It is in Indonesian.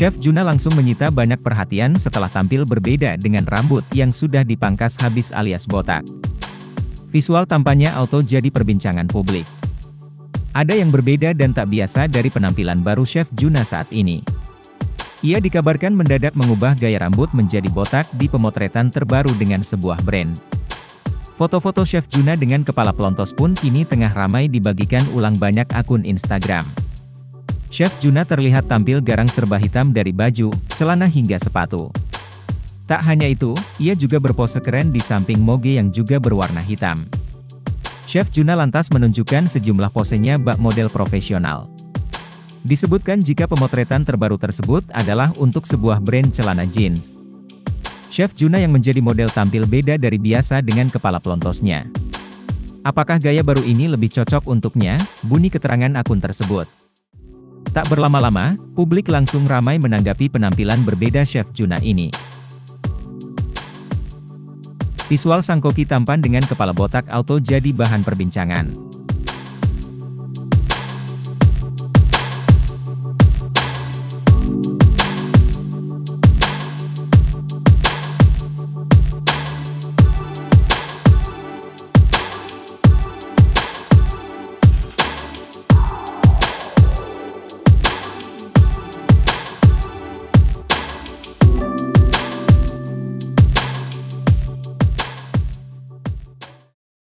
Chef Juna langsung menyita banyak perhatian setelah tampil berbeda dengan rambut yang sudah dipangkas habis alias botak. Visual tampannya auto jadi perbincangan publik. Ada yang berbeda dan tak biasa dari penampilan baru Chef Juna saat ini. Ia dikabarkan mendadak mengubah gaya rambut menjadi botak di pemotretan terbaru dengan sebuah brand. Foto-foto Chef Juna dengan kepala pelontos pun kini tengah ramai dibagikan ulang banyak akun Instagram. Chef Juna terlihat tampil garang serba hitam dari baju, celana hingga sepatu. Tak hanya itu, ia juga berpose keren di samping moge yang juga berwarna hitam. Chef Juna lantas menunjukkan sejumlah posenya bak model profesional. Disebutkan jika pemotretan terbaru tersebut adalah untuk sebuah brand celana jeans. Chef Juna yang menjadi model tampil beda dari biasa dengan kepala pelontosnya. Apakah gaya baru ini lebih cocok untuknya? Bunyi keterangan akun tersebut. Tak berlama-lama, publik langsung ramai menanggapi penampilan berbeda Chef Juna ini. Visual sang koki tampan dengan kepala botak auto jadi bahan perbincangan.